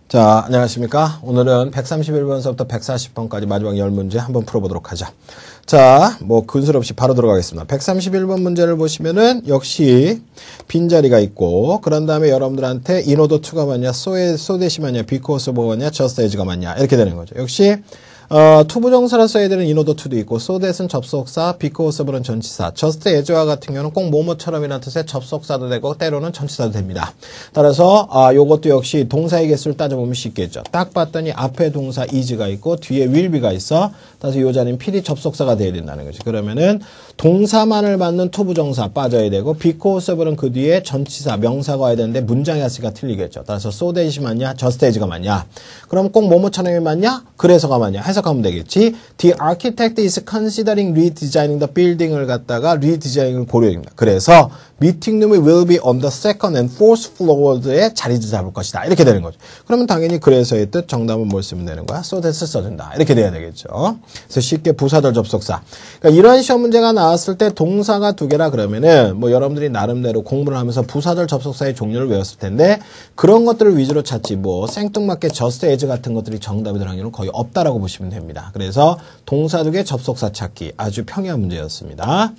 자, 안녕하십니까. 오늘은 131번서부터 140번까지 마지막 10문제 한번 풀어보도록 하죠. 자, 근술 없이 바로 들어가겠습니다. 131번 문제를 보시면은 역시 빈자리가 있고, 그런 다음에 여러분들한테 in order to가 맞냐, so 대시 맞냐, because of가 맞냐, just as가 맞냐, 이렇게 되는 거죠. 역시 투부정사를 써야 되는 in order to도 있고, so that은 접속사, because of는 전치사, just as와 같은 경우는 꼭 뭐뭐처럼이라는 뜻의 접속사도 되고 때로는 전치사도 됩니다. 따라서 요것도 역시 동사의 개수를 따져보면 쉽겠죠. 딱 봤더니 앞에 동사 is가 있고 뒤에 will be가 있어. 따라서 요 자리는 필히 접속사가 돼야 된다는 거지. 그러면은 동사만을 받는 투부정사 빠져야 되고, because of는 그 뒤에 전치사, 명사가 와야 되는데 문장의 가스가 틀리겠죠. 따라서 so that이 맞냐, just as가 맞냐. 그럼 꼭 뭐뭐처럼이 맞냐, 그래서가 맞냐 해석하면 되겠지. The architect is considering redesigning the building을 갖다가 redesigning을 고려합니다. 그래서 meeting room will be on the second and fourth floor에 자리를 잡을 것이다. 이렇게 되는 거죠. 그러면 당연히 그래서의 뜻, 정답은 뭘 쓰면 되는 거야? so that을 써준다. 이렇게 돼야 되겠죠. 그래서 쉽게 부사절 접속사. 그러니까 이런 시험 문제가 나왔을 때 동사가 두 개라 그러면은 여러분들이 나름대로 공부를 하면서 부사절 접속사의 종류를 외웠을 텐데, 그런 것들을 위주로 찾지 생뚱맞게 just as 같은 것들이 정답이 들어간 경우는 거의 없다라고 보시면 됩니다. 그래서 동사 두 개 접속사 찾기 아주 평이한 문제였습니다.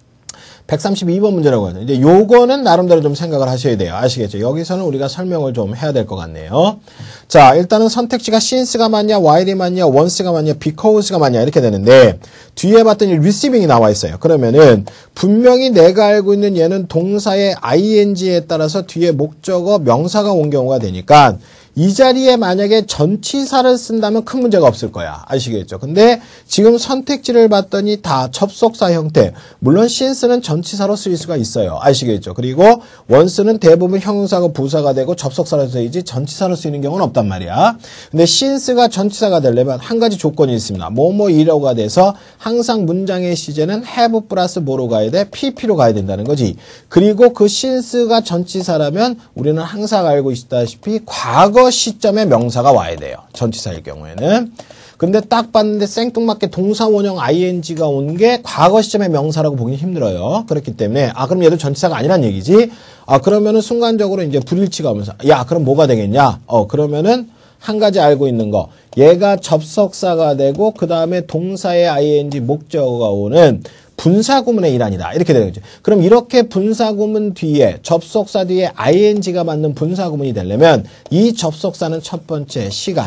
132번 문제라고 하죠. 이제 요거는 나름대로 좀 생각을 하셔야 돼요. 아시겠죠? 여기서는 우리가 설명을 좀 해야 될 것 같네요. 자, 일단은 선택지가 since가 맞냐, while이 맞냐, once가 맞냐, because가 맞냐 이렇게 되는데, 뒤에 봤더니 receiving이 나와 있어요. 그러면은 분명히 내가 알고 있는 얘는 동사의 ing에 따라서 뒤에 목적어, 명사가 온 경우가 되니까 이 자리에 만약에 전치사를 쓴다면 큰 문제가 없을 거야. 아시겠죠? 근데 지금 선택지를 봤더니 다 접속사 형태. 물론 since는 전치사로 쓰일 수가 있어요. 아시겠죠? 그리고 once는 대부분 형용사가 부사가 되고 접속사로 쓰이지 전치사로 쓰이는 경우는 없단 말이야. 근데 since가 전치사가 되려면 한 가지 조건이 있습니다. 뭐뭐이라고가 돼서 항상 문장의 시제는 have 플러스 뭐로 가야 돼? pp로 가야 된다는 거지. 그리고 그 since가 전치사라면 우리는 항상 알고 있다시피 과거 시점에 명사가 와야 돼요. 전치사일 경우에는. 근데 딱 봤는데 생뚱맞게 동사 원형 ing가 온 게 과거 시점의 명사라고 보기 힘들어요. 그렇기 때문에 그럼 얘도 전치사가 아니란 얘기지. 그러면은 순간적으로 이제 불일치가 오면서 그럼 뭐가 되겠냐? 그러면은 한 가지 알고 있는 거. 얘가 접속사가 되고 그 다음에 동사의 ing 목적어가 오는 분사구문의 일환이다. 이렇게 되는 거죠. 그럼 이렇게 분사구문 뒤에 접속사 뒤에 ing가 맞는 분사구문이 되려면 이 접속사는 첫 번째 시간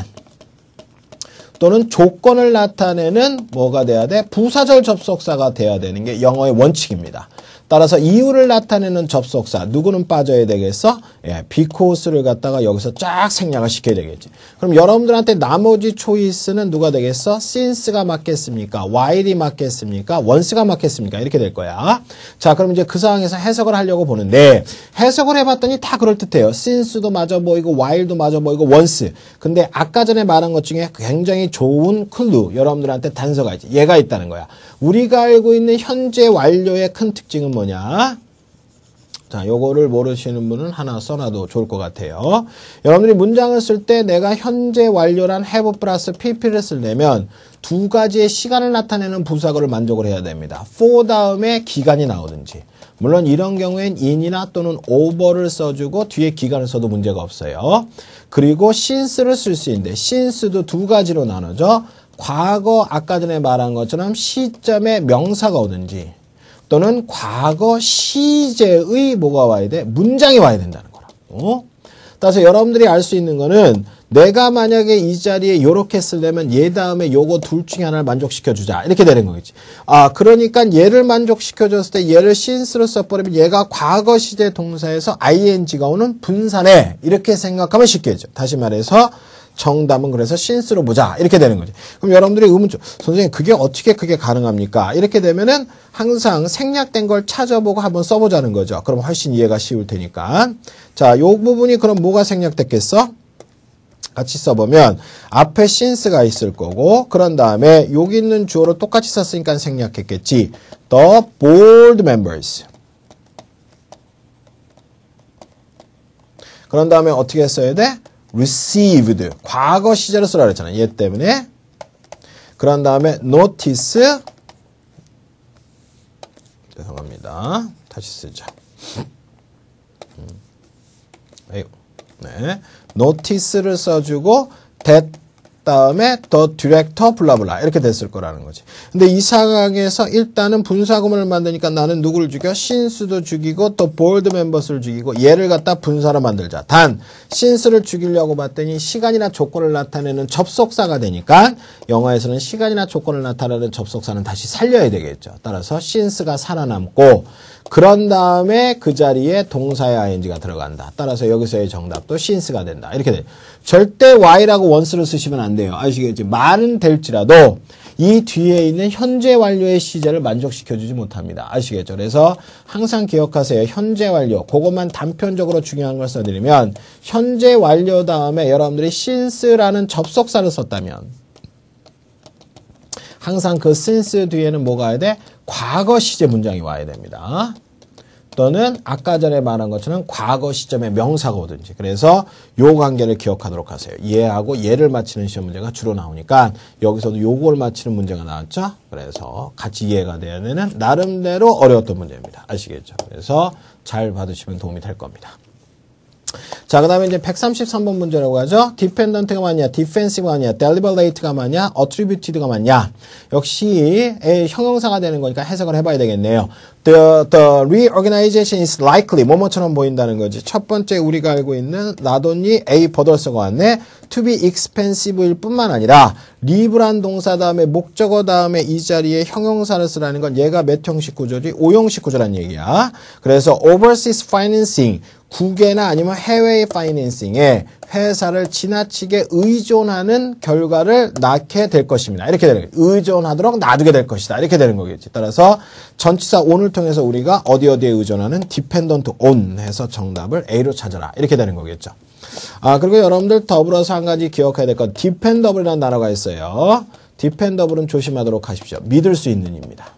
또는 조건을 나타내는 뭐가 돼야 돼? 부사절 접속사가 돼야 되는 게 영어의 원칙입니다. 따라서 이유를 나타내는 접속사 누구는 빠져야 되겠어? because를 갖다가 여기서 쫙 생략을 시켜야 되겠지. 그럼 여러분들한테 나머지 초이스는 누가 되겠어? since가 맞겠습니까? while이 맞겠습니까? once가 맞겠습니까? 이렇게 될 거야. 자, 그럼 이제 그 상황에서 해석을 하려고 보는데, 해석을 해봤더니 다 그럴듯해요. since도 맞아 보이고 while도 맞아 보이고 once. 근데 아까 전에 말한 것 중에 굉장히 좋은 클루, 여러분들한테 단서가 있지. 얘가 있다는 거야. 우리가 알고 있는 현재 완료의 큰 특징은 뭐냐? 자, 요거를 모르시는 분은 하나 써놔도 좋을 것 같아요. 여러분들이 문장을 쓸 때 내가 현재 완료란 have 플러스 pp를 쓰려면 두 가지의 시간을 나타내는 부사구를 만족을 해야 됩니다. for 다음에 기간이 나오든지. 물론 이런 경우엔 in이나 또는 over를 써주고 뒤에 기간을 써도 문제가 없어요. 그리고 since를 쓸 수 있는데 since도 두 가지로 나눠져. 과거 아까 전에 말한 것처럼 시점에 명사가 오든지 또는 과거 시제의 뭐가 와야 돼? 문장이 와야 된다는 거라고. 따라서 여러분들이 알 수 있는 거는 내가 만약에 이 자리에 요렇게 쓰려면 얘 다음에 요거 둘 중에 하나를 만족시켜주자. 이렇게 되는 거겠지. 그러니까 얘를 만족시켜줬을 때 얘를 since로 써버리면 얘가 과거 시제 동사에서 ing가 오는 분사네. 이렇게 생각하면 쉽겠죠. 다시 말해서 정답은 그래서 since로 보자. 이렇게 되는 거지. 그럼 여러분들이 의문점, 선생님 그게 가능합니까? 이렇게 되면은 항상 생략된 걸 찾아보고 한번 써보자는 거죠. 그럼 훨씬 이해가 쉬울 테니까. 자, 요 부분이 그럼 뭐가 생략됐겠어? 같이 써보면 앞에 since가 있을 거고, 그런 다음에 여기 있는 주어로 똑같이 썼으니까 생략했겠지. The board members. 그런 다음에 어떻게 써야 돼? received. 과거 시제로 쓰라 그랬잖아. 얘 때문에. 그런 다음에 notice. 죄송합니다. 다시 쓰자. 네. notice를 써주고 that 다음에 the director 블라블라 이렇게 됐을 거라는 거지. 근데 이 상황에서 일단은 분사구문을 만드니까 나는 누구를 죽여? since도 죽이고 또 board members를 죽이고 얘를 갖다 분사로 만들자. 단 since를 죽이려고 봤더니 시간이나 조건을 나타내는 접속사가 되니까 영어에서는 시간이나 조건을 나타내는 접속사는 다시 살려야 되겠죠. 따라서 since가 살아남고 그런 다음에 그 자리에 동사의 ing가 들어간다. 따라서 여기서의 정답도 since가 된다. 이렇게 돼. 절대 y라고 once를 쓰시면 안 돼요. 아시겠지? 말은 될지라도 이 뒤에 있는 현재 완료의 시제를 만족시켜주지 못합니다. 아시겠죠? 그래서 항상 기억하세요. 현재 완료. 그것만 단편적으로 중요한 걸 써드리면 현재 완료 다음에 여러분들이 since라는 접속사를 썼다면 항상 그 since 뒤에는 뭐가 와야 돼? 과거 시제 문장이 와야 됩니다. 또는 아까 전에 말한 것처럼 과거 시점의 명사가 오든지. 그래서 요 관계를 기억하도록 하세요. 얘하고 얘를 맞히는 시험 문제가 주로 나오니까 여기서도 요걸 맞히는 문제가 나왔죠. 그래서 같이 이해가 돼야 되는 나름대로 어려웠던 문제입니다. 아시겠죠? 그래서 잘 받으시면 도움이 될 겁니다. 자, 그 다음에 이제 133번 문제라고 하죠. dependent가 맞냐, defensive가 맞냐, deliberate가 맞냐, attributed가 맞냐. 역시 형용사가 되는 거니까 해석을 해봐야 되겠네요. The reorganization is likely, 뭐뭐처럼 보인다는 거지. 첫 번째 우리가 알고 있는 나돈이 A 버덜서가 왔네. to be expensive일 뿐만 아니라 leave란 동사 다음에 목적어 다음에 이 자리에 형용사를 쓰라는 건 얘가 몇 형식 구조지? 5형식 구조란 얘기야. 그래서 overseas financing, 국외나 아니면 해외의 파이낸싱에 회사를 지나치게 의존하는 결과를 낳게 될 것입니다. 이렇게 되는 거예요. 의존하도록 놔두게 될 것이다. 이렇게 되는 거겠지. 따라서 전치사 on을 통해서 우리가 어디에 의존하는 dependent on 해서 정답을 A로 찾아라. 이렇게 되는 거겠죠. 아, 그리고 여러분들 더불어서 한 가지 기억해야 될 건 dependable이라는 단어가 있어요. dependable은 조심하도록 하십시오. 믿을 수 있는입니다.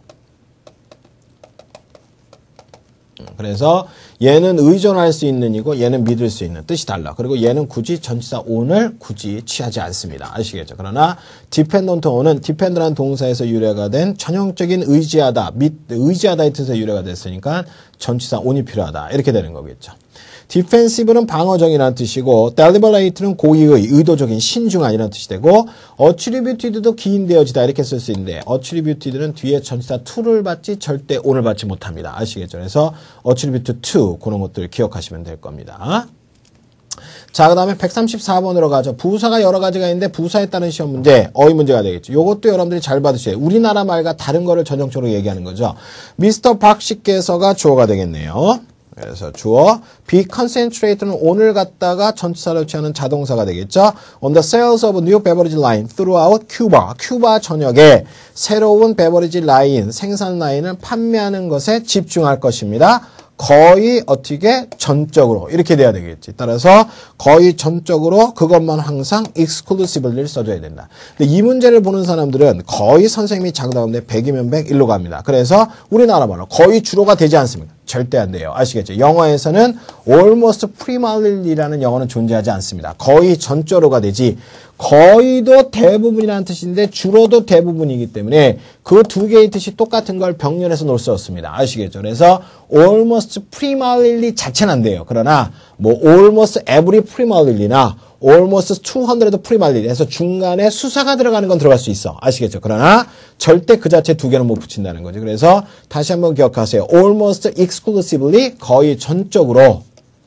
그래서 얘는 의존할 수 있는 이고 얘는 믿을 수 있는 뜻이 달라. 그리고 얘는 굳이 전치사 on을 굳이 취하지 않습니다. 아시겠죠? 그러나 dependent on은 depend라는 동사에서 유래가 된 전형적인 의지하다, 의지하다의 뜻에서 유래가 됐으니까 전치사 on이 필요하다. 이렇게 되는 거겠죠. defensive는 방어적이라는 뜻이고 deliberate는 고의의, 의도적인, 신중한이라는 뜻이 되고 attributed도 기인되어지다 이렇게 쓸 수 있는데 attributed는 뒤에 전치사 to를 받지 절대 on을 받지 못합니다. 아시겠죠? 그래서 attributed to 그런 것들 기억하시면 될 겁니다. 자, 그 다음에 134번으로 가죠. 부사가 여러 가지가 있는데 부사에 따른 시험 문제, 어휘 문제가 되겠죠. 요것도 여러분들이 잘 받으셔야 돼요. 우리나라 말과 다른 거를 전형적으로 얘기하는 거죠. 미스터 박 씨께서가 주어가 되겠네요. 그래서 주어 be concentrate는 오늘 갖다가 전치사를 취하는 자동사가 되겠죠. On the sales of new beverage line throughout Cuba. 큐바 전역에 새로운 베버리지 라인, 생산 라인을 판매하는 것에 집중할 것입니다. 거의 어떻게 전적으로 이렇게 돼야 되겠지. 따라서 거의 전적으로 그것만 항상 exclusively를 써줘야 된다. 근데 이 문제를 보는 사람들은 거의 선생님이 장담하는데 100이면 100 일로 갑니다. 그래서 우리나라 말로 거의 주로가 되지 않습니다. 절대 안 돼요. 아시겠죠? 영어에서는 almost primarily 영어는 존재하지 않습니다. 거의 전적으로가 되지 거의도 대부분이라는 뜻인데 주로도 대부분이기 때문에 그 두 개의 뜻이 똑같은 걸 병렬해서 놓을 수 없습니다. 아시겠죠? 그래서 almost primarily 자체는 안 돼요. 그러나 뭐 almost every primarly나 almost 200 primarily 해서 중간에 수사가 들어가는 건 들어갈 수 있어. 아시겠죠? 그러나 절대 그 자체 두 개는 못 붙인다는 거죠. 그래서 다시 한번 기억하세요. almost exclusively 거의 전적으로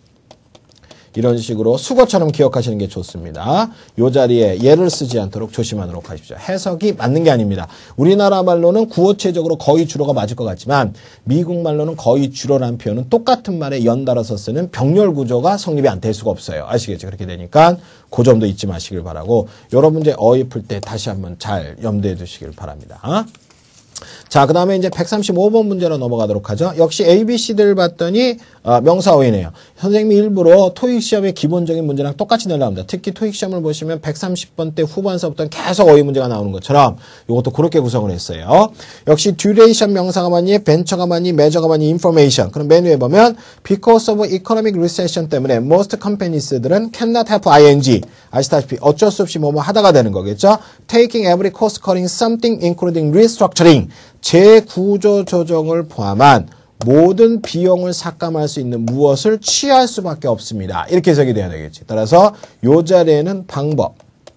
이런 식으로 수거처럼 기억하시는 게 좋습니다. 이 자리에 예를 쓰지 않도록 조심하도록 하십시오. 해석이 맞는 게 아닙니다. 우리나라 말로는 구어체적으로 거의 주로가 맞을 것 같지만 미국 말로는 거의 주로라는 표현은 똑같은 말에 연달아서 쓰는 병렬 구조가 성립이 안 될 수가 없어요. 아시겠죠? 그렇게 되니까 그 점도 잊지 마시길 바라고 여러 문제 어휘 풀 때 다시 한번 잘 염두에 두시길 바랍니다. 자, 그 다음에 이제 135번 문제로 넘어가도록 하죠. 역시 A, B, C들을 봤더니 명사어휘네요. 선생님이 일부러 토익 시험의 기본적인 문제랑 똑같이 내려갑니다. 특히 토익 시험을 보시면 130번 때 후반서부터 계속 어휘 문제가 나오는 것처럼 이것도 그렇게 구성을 했어요. 역시 duration 명사가 맞니, venture가 맞니, measure가 맞니, information. 그럼 맨 위에 보면 because of economic recession 때문에 most companies들은 cannot have ing. 아시다시피 어쩔 수 없이 뭐뭐 하다가 되는 거겠죠. taking every cost cutting something including restructuring. 재구조 조정을 포함한 모든 비용을 삭감할 수 있는 무엇을 취할 수밖에 없습니다. 이렇게 해석이 돼야 되겠지. 따라서 요 자리에는 방법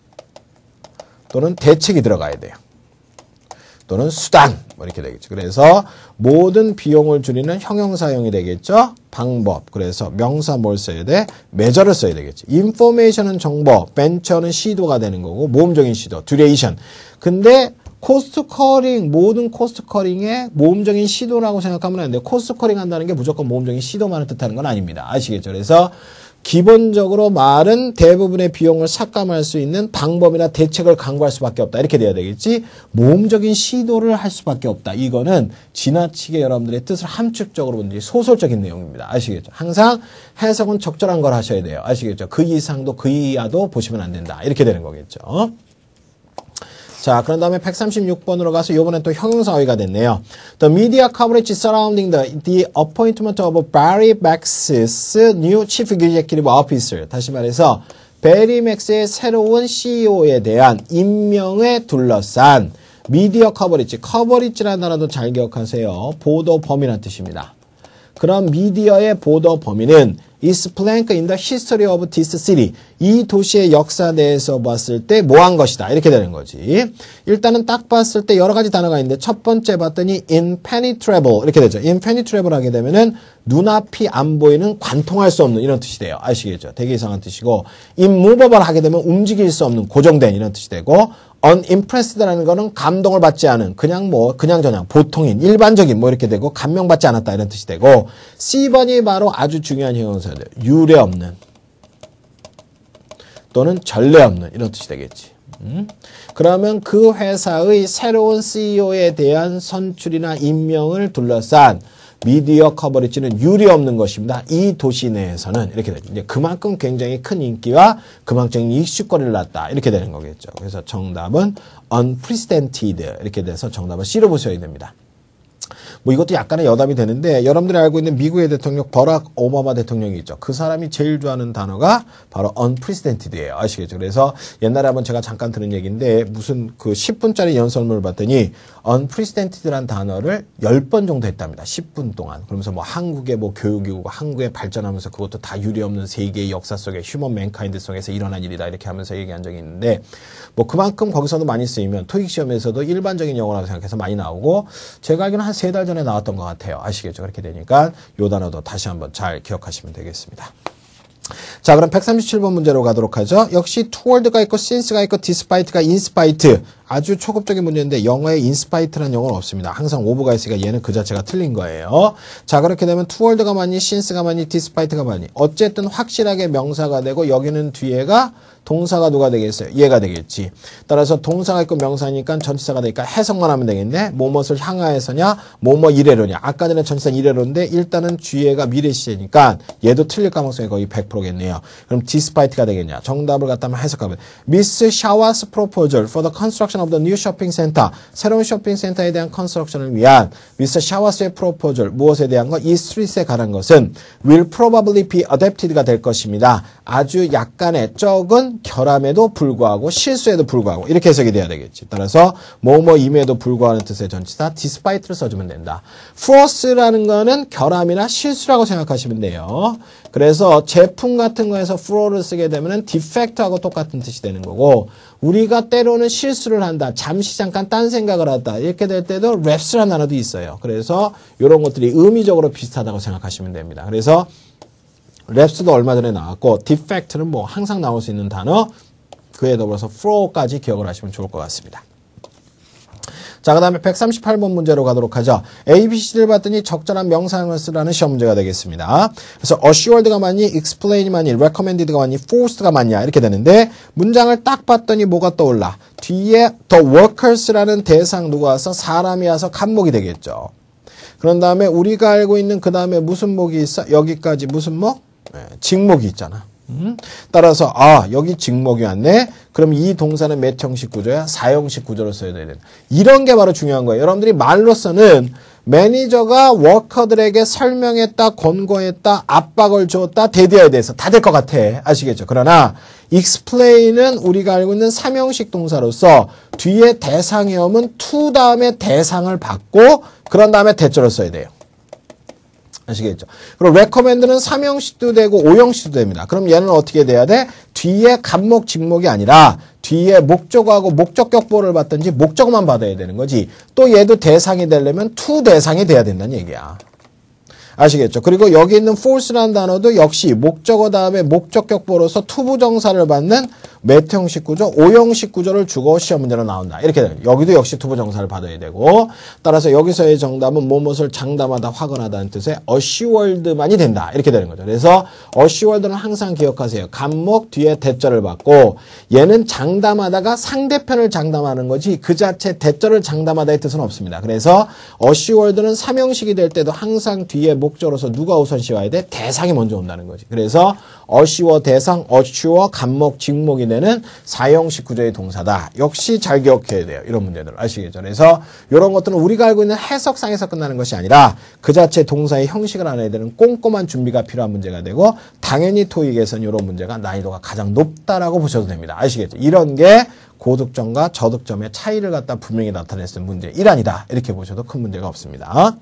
또는 대책이 들어가야 돼요. 또는 수단 뭐 이렇게 되겠죠. 그래서 모든 비용을 줄이는 형용사형이 되겠죠. 방법. 그래서 명사 뭘 써야 돼? measure를 써야 되겠지. information은 정보, venture는 시도가 되는 거고 모험적인 시도, duration. 근데 코스트 커링, 모든 코스트 커링의 모험적인 시도라고 생각하면 안 돼요. 코스트 커링 한다는 게 무조건 모험적인 시도만을 뜻하는 건 아닙니다. 아시겠죠? 그래서 기본적으로 말은 대부분의 비용을 삭감할 수 있는 방법이나 대책을 강구할 수밖에 없다. 이렇게 돼야 되겠지. 모험적인 시도를 할 수밖에 없다. 이거는 지나치게 여러분들의 뜻을 함축적으로 본지 소설적인 내용입니다. 아시겠죠? 항상 해석은 적절한 걸 하셔야 돼요. 아시겠죠? 그 이상도 그 이하도 보시면 안 된다. 이렇게 되는 거겠죠. 자, 그런 다음에 136번으로 가서 이번엔 또 형용사어휘가 됐네요. The media coverage surrounding the appointment of Barry Max's new chief executive officer. 다시 말해서 베리 맥스의 새로운 CEO에 대한 임명에 둘러싼 미디어 커버리지. 커버리지라는 단어도 잘 기억하세요. 보도 범위라는 뜻입니다. 그럼 미디어의 보도 범위는 is blank in the history of this city. 이 도시의 역사 내에서 봤을 때 뭐한 것이다. 이렇게 되는 거지. 일단은 딱 봤을 때 여러 가지 단어가 있는데 첫 번째 봤더니 impenetrable 이렇게 되죠. impenetrable 하게 되면은 눈앞이 안 보이는 관통할 수 없는 이런 뜻이 돼요. 아시겠죠? 되게 이상한 뜻이고 immovable 하게 되면 움직일 수 없는 고정된 이런 뜻이 되고 unimpressed라는 거는 감동을 받지 않은 그냥저냥 보통인 일반적인 뭐 이렇게 되고 감명받지 않았다 이런 뜻이 되고 C번이 바로 아주 중요한 형용사예요. 유례 없는 또는 전례 없는 이런 뜻이 되겠지. 그러면 그 회사의 새로운 CEO에 대한 선출이나 임명을 둘러싼 미디어 커버리지는 유례 없는 것입니다. 이 도시 내에서는 이렇게 되죠. 이제 그만큼 굉장히 큰 인기와 그만큼 이슈거리를 낳았다. 이렇게 되는 거겠죠. 그래서 정답은 unprecedented 이렇게 돼서 정답은 C로 보셔야 됩니다. 뭐 이것도 약간의 여담이 되는데 여러분들이 알고 있는 미국의 대통령 버락 오바마 대통령이 있죠. 그 사람이 제일 좋아하는 단어가 바로 unprecedented예요. 아시겠죠? 그래서 옛날에 한번 제가 잠깐 들은 얘기인데 무슨 그 10분짜리 연설문을 봤더니 unprecedented라는 단어를 10번 정도 했답니다. 10분 동안. 그러면서 뭐 한국의 뭐 교육이고 한국에 발전하면서 그것도 다 유례없는 세계의 역사 속에 휴먼 맨카인드 속에서 일어난 일이다. 이렇게 하면서 얘기한 적이 있는데 뭐 그만큼 거기서도 많이 쓰이면 토익 시험에서도 일반적인 영어라고 생각해서 많이 나오고 제가 알기로는 한 3달 전에 나왔던 것 같아요. 아시겠죠? 그렇게 되니까 요 단어도 다시 한번 잘 기억하시면 되겠습니다. 자, 그럼 137번 문제로 가도록 하죠. 역시 toward가 있고 since가 있고 despite가 inspite. 아주 초급적인 문제인데 영어에 inspite라는 용어는 없습니다. 항상 ove가 있으니까 얘는 그 자체가 틀린 거예요. 자, 그렇게 되면 toward가 맞니 since가 맞니 despite가 맞니. 어쨌든 확실하게 명사가 되고 여기는 뒤에가 동사가 누가 되겠어요? 얘가 되겠지. 따라서 동사가 있고 명사니까 전치사가 되니까 해석만 하면 되겠네. 뭐뭇을 향하여서냐? 뭐뭐 이래로냐? 아까 전에 전치사 이래로인데 일단은 뒤에가 미래 시제니까 얘도 틀릴 가능성이 거의 100%겠네요. 그럼 despite가 되겠냐? 정답을 갖다 한번 해석하면 Miss Shawa's proposal for the construction of the new shopping center. 새로운 쇼핑센터에 대한 컨스트럭션을 위한 Miss Shawas의 proposal 무엇에 대한 것? 이 스트릿에 관한 것은 will probably be adapted가 될 것입니다. 아주 약간의 적은 결함에도 불구하고 실수에도 불구하고 이렇게 해석이 돼야 되겠지. 따라서 뭐뭐임에도 불구하는 뜻의 전치사 despite를 써주면 된다. flaws라는 거는 결함이나 실수라고 생각하시면 돼요. 그래서 제품 같은 거에서 flaw를 쓰게 되면 defect하고 똑같은 뜻이 되는 거고 우리가 때로는 실수를 한다. 잠시 잠깐 딴 생각을 한다. 이렇게 될 때도 lapse라는 단어도 있어요. 그래서 이런 것들이 의미적으로 비슷하다고 생각하시면 됩니다. 그래서 랩스도 얼마 전에 나왔고 defect는 뭐 항상 나올 수 있는 단어 그에 더불어서 flaw까지 기억을 하시면 좋을 것 같습니다. 자, 그 다음에 138번 문제로 가도록 하죠. ABC를 봤더니 적절한 명사형을 쓰라는 시험 문제가 되겠습니다. 그래서 assured가 맞니, explain이 맞니, recommended가 맞니, forced가 맞냐 이렇게 되는데 문장을 딱 봤더니 뭐가 떠올라? 뒤에 the workers라는 대상 누가 와서 사람이 와서 간목이 되겠죠. 그런 다음에 우리가 알고 있는 그 다음에 무슨 목이 있어? 여기까지 무슨 목? 직목이 있잖아. 따라서 여기 직목이 왔네. 그럼 이 동사는 몇 형식 구조야? 4형식 구조로 써야 되는. 이런 게 바로 중요한 거예요. 여러분들이 말로서는 매니저가 워커들에게 설명했다, 권고했다, 압박을 줬다, 대대어에 대해서 다 될 것 같아. 아시겠죠? 그러나 explain은 우리가 알고 있는 3형식 동사로서 뒤에 대상이 오면 to 다음에 대상을 받고 그런 다음에 대절을 써야 돼요. 아시겠죠? 그리고 recommend는 3형식도 되고 5형식도 됩니다. 그럼 얘는 어떻게 돼야 돼? 뒤에 간목, 직목이 아니라 뒤에 목적어하고 목적격보를 받든지 목적어만 받아야 되는 거지. 또 얘도 대상이 되려면 to 대상이 돼야 된다는 얘기야. 아시겠죠? 그리고 여기 있는 force라는 단어도 역시 목적어 다음에 목적격보로서 투부정사를 받는 매트형식 구조, 5형식 구조를 주고 시험 문제로 나온다. 이렇게 돼요. 여기도 역시 투부정사를 받아야 되고 따라서 여기서의 정답은 무엇을 장담하다, 확언하다는 뜻의 assured만이 된다. 이렇게 되는 거죠. 그래서 assured는 항상 기억하세요. 간목 뒤에 대절을 받고 얘는 장담하다가 상대편을 장담하는 거지 그 자체 대절을 장담하다의 뜻은 없습니다. 그래서 assured는 3형식이 될 때도 항상 뒤에 목적으로서 누가 우선시 와야 돼? 대상이 먼저 온다는 거지. 그래서 assure 대상, assure 간목, 직목이 되는 4형식 구조의 동사다. 역시 잘 기억해야 돼요. 이런 문제들 아시겠죠? 그래서 이런 것들은 우리가 알고 있는 해석상에서 끝나는 것이 아니라 그 자체 동사의 형식을 알아야 되는 꼼꼼한 준비가 필요한 문제가 되고 당연히 토익에서는 이런 문제가 난이도가 가장 높다라고 보셔도 됩니다. 아시겠죠? 이런 게 고득점과 저득점의 차이를 갖다 분명히 나타냈을 문제 1안이다. 이렇게 보셔도 큰 문제가 없습니다.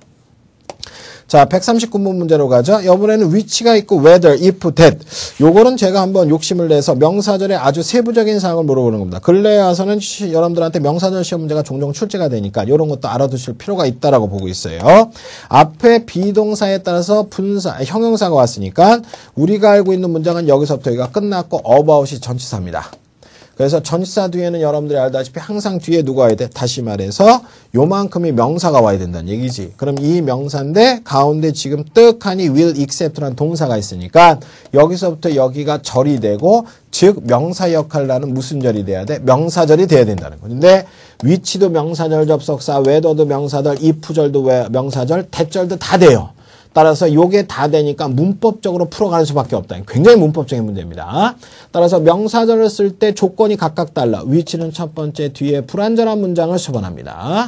자, 139번 문제로 가죠. 이번에는 which가 있고 whether, if, that. 요거는 제가 한번 욕심을 내서 명사절의 아주 세부적인 사항을 물어보는 겁니다. 근래에 와서는 여러분들한테 명사절 시험 문제가 종종 출제가 되니까 이런 것도 알아두실 필요가 있다라고 보고 있어요. 앞에 비동사에 따라서 분사, 형용사가 왔으니까 우리가 알고 있는 문장은 여기서부터 여기가 끝났고 about이 전치사입니다. 그래서 전치사 뒤에는 여러분들이 알다시피 항상 뒤에 누가 와야 돼? 다시 말해서 요만큼이 명사가 와야 된다는 얘기지. 그럼 이 명사인데 가운데 지금 떡하니 will accept라는 동사가 있으니까 여기서부터 여기가 절이 되고 즉 명사 역할을 하는 무슨 절이 돼야 돼? 명사절이 돼야 된다는 거죠. 근데 which도 명사절 접속사, whether도 명사절, if절도 명사절, that절도 다 돼요. 따라서 요게 다 되니까 문법적으로 풀어가는 수밖에 없다. 굉장히 문법적인 문제입니다. 따라서 명사절을 쓸 때 조건이 각각 달라. which는 첫 번째 뒤에 불완전한 문장을 수반합니다.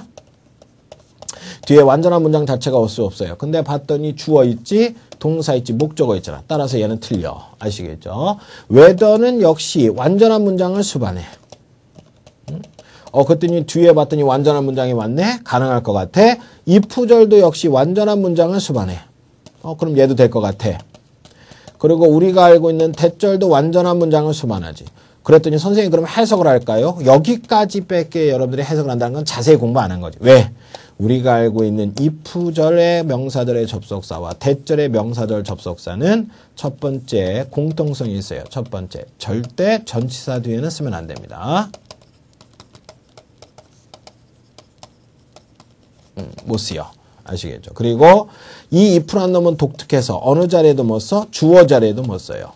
뒤에 완전한 문장 자체가 올 수 없어요. 근데 봤더니 주어 있지, 동사 있지, 목적어 있잖아. 따라서 얘는 틀려. 아시겠죠? whether는 역시 완전한 문장을 수반해. 그랬더니 뒤에 봤더니 완전한 문장이 왔네? 가능할 것 같아. if절도 역시 완전한 문장을 수반해. 그럼 얘도 될 것 같아. 그리고 우리가 알고 있는 that절도 완전한 문장을 수반하지. 그랬더니 선생님 그럼 해석을 할까요? 여기까지 뺄게 여러분들이 해석을 한다는 건 자세히 공부 안 한 거지. 왜? 우리가 알고 있는 if절의 명사절의 접속사와 that절의 명사절 접속사는 첫 번째 공통성이 있어요. 첫 번째 절대 전치사 뒤에는 쓰면 안 됩니다. 못 쓰여. 아시겠죠? 그리고 이 if란 놈은 독특해서 어느 자리에도 못 써? 주어 자리에도 못 써요.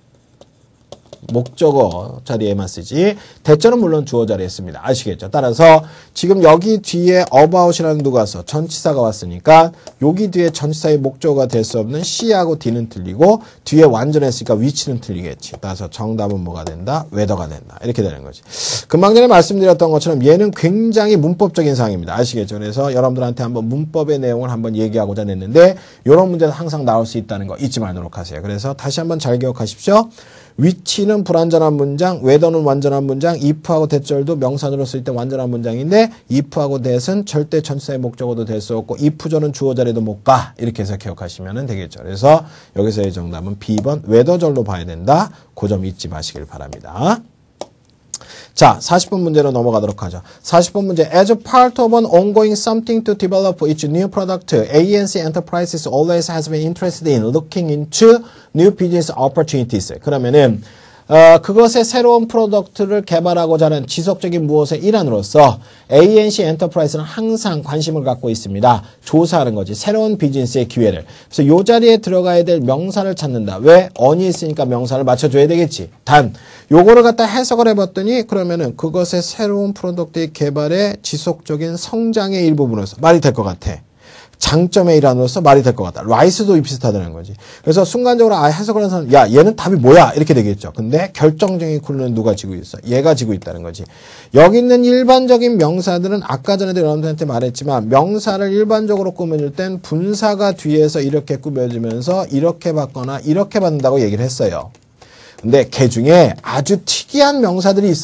목적어 자리에만 쓰지 대절은 물론 주어 자리에 씁니다. 아시겠죠? 따라서 지금 여기 뒤에 about이라는 누가 써? 전치사가 왔으니까 여기 뒤에 전치사의 목적어가 될 수 없는 C하고 D는 틀리고 뒤에 완전했으니까 which는 틀리겠지. 따라서 정답은 뭐가 된다? whether가 된다. 이렇게 되는 거지. 금방 전에 말씀드렸던 것처럼 얘는 굉장히 문법적인 사항입니다. 아시겠죠? 그래서 여러분들한테 한번 문법의 내용을 한번 얘기하고자 했는데 이런 문제는 항상 나올 수 있다는 거 잊지 말도록 하세요. 그래서 다시 한번 잘 기억하십시오. which는 불완전한 문장, whether는 완전한 문장, if하고 that절도 명사절로 쓸 때 완전한 문장인데 if하고 that은 절대 전치사의 목적어도 될 수 없고 if절은 주어 자리도 못 가. 이렇게 해서 기억하시면 되겠죠. 그래서 여기서의 정답은 B번 whether절로 봐야 된다. 그 점 잊지 마시길 바랍니다. 자, 40번 문제로 넘어가도록 하죠. 40번 문제. As part of an ongoing something to develop its new product, ANC Enterprises always has been interested in looking into new business opportunities. 그러면은 그것의 새로운 프로덕트를 개발하고자 하는 지속적인 무엇의 일환으로서 ANC 엔터프라이즈는 항상 관심을 갖고 있습니다. 조사하는 거지. 새로운 비즈니스의 기회를. 그래서 이 자리에 들어가야 될 명사를 찾는다. 왜? on이 있으니까 명사를 맞춰줘야 되겠지. 단 요거를 갖다 해석을 해봤더니 그러면은 그것의 새로운 프로덕트의 개발의 지속적인 성장의 일부분으로서 말이 될 것 같아. 장점의 일환으로서 말이 될 것 같다. 라이스도 비슷하다는 거지. 그래서 순간적으로 해석을 하는 사람, 야, 얘는 답이 뭐야? 이렇게 되겠죠. 근데 결정적인 쿨은 누가 지고 있어? 얘가 지고 있다는 거지. 여기 있는 일반적인 명사들은 아까 전에도 여러분들한테 말했지만 명사를 일반적으로 꾸며줄 땐 분사가 뒤에서 이렇게 꾸며지면서 이렇게 받거나 이렇게 받는다고 얘기를 했어요. 근데 걔 중에 아주 특이한 명사들이 있어.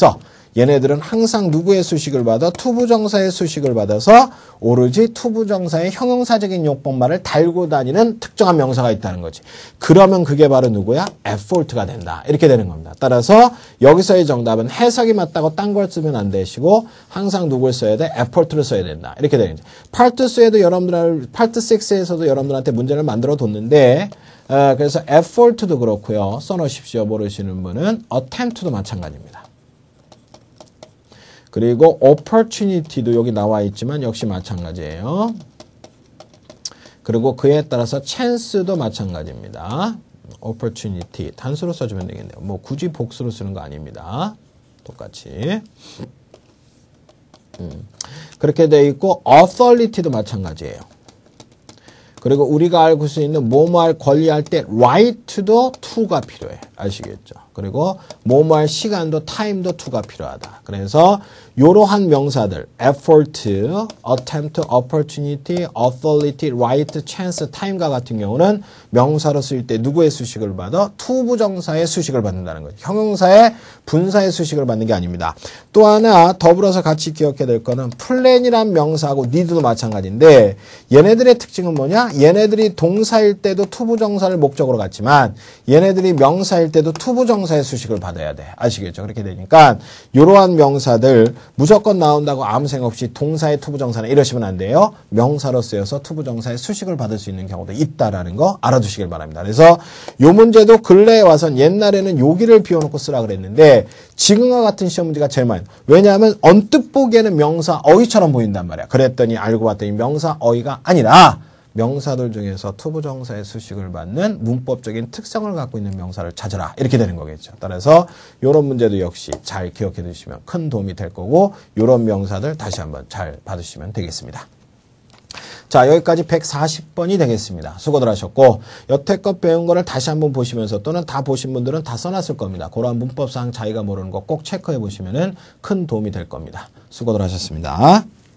얘네들은 항상 누구의 수식을 받아? 투부정사의 수식을 받아서 오로지 투부정사의 형용사적인 용법말을 달고 다니는 특정한 명사가 있다는 거지. 그러면 그게 바로 누구야? effort가 된다. 이렇게 되는 겁니다. 따라서 여기서의 정답은 해석이 맞다고 딴 걸 쓰면 안 되시고 항상 누굴 써야 돼? effort를 써야 된다. 이렇게 되는 거지. 파트 6에서도 여러분들한테 문제를 만들어 뒀는데 그래서 effort도 그렇고요. 써놓으십시오. 모르시는 분은 attempt도 마찬가지입니다. 그리고 opportunity도 여기 나와 있지만 역시 마찬가지예요. 그리고 그에 따라서 chance도 마찬가지입니다. opportunity 단수로 써주면 되겠네요. 뭐 굳이 복수로 쓰는 거 아닙니다. 똑같이. 그렇게 돼 있고 authority도 마찬가지예요. 그리고 우리가 알고 수 있는 뭐뭐할 권리할 때 right도 to가 필요해. 아시겠죠? 그리고 뭐뭐할 시간도 time도 to가 필요하다. 그래서 이러한 명사들 effort, attempt, opportunity, authority, right, chance, time과 같은 경우는 명사로 쓸 때 누구의 수식을 받아? 투부정사의 수식을 받는다는 거죠. 형용사의 분사의 수식을 받는 게 아닙니다. 또 하나 더불어서 같이 기억해야 될 거는 plan이란 명사하고 need도 마찬가지인데 얘네들의 특징은 뭐냐? 얘네들이 동사일 때도 투부정사를 목적으로 갖지만 얘네들이 명사일 때도 투부정사의 수식을 받아야 돼. 아시겠죠? 그렇게 되니까 이러한 명사들 무조건 나온다고 아무 생각 없이 동사의 투부정사는 이러시면 안 돼요. 명사로 쓰여서 투부정사의 수식을 받을 수 있는 경우도 있다라는 거 알아두시길 바랍니다. 그래서 이 문제도 근래에 와선 옛날에는 여기를 비워놓고 쓰라 그랬는데 지금과 같은 시험 문제가 제일 많아요. 왜냐하면 언뜻 보기에는 명사 어휘처럼 보인단 말이야. 그랬더니 알고 봤더니 명사 어휘가 아니라 명사들 중에서 투부정사의 수식을 받는 문법적인 특성을 갖고 있는 명사를 찾아라. 이렇게 되는 거겠죠. 따라서 이런 문제도 역시 잘 기억해 두시면 큰 도움이 될 거고 이런 명사들 다시 한번 잘 받으시면 되겠습니다. 자, 여기까지 140번이 되겠습니다. 수고들 하셨고 여태껏 배운 거를 다시 한번 보시면서 또는 다 보신 분들은 다 써놨을 겁니다. 그러한 문법상 자기가 모르는 거 꼭 체크해 보시면 큰 도움이 될 겁니다. 수고들 하셨습니다.